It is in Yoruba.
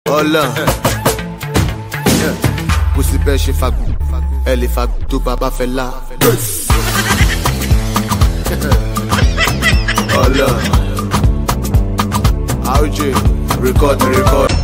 Ọlọ. Kò sí bẹ́ẹ̀ ṣe fagbó, ẹ lè fagbó tó bàbá fẹ́ lá. Ọlọ. RJ, record.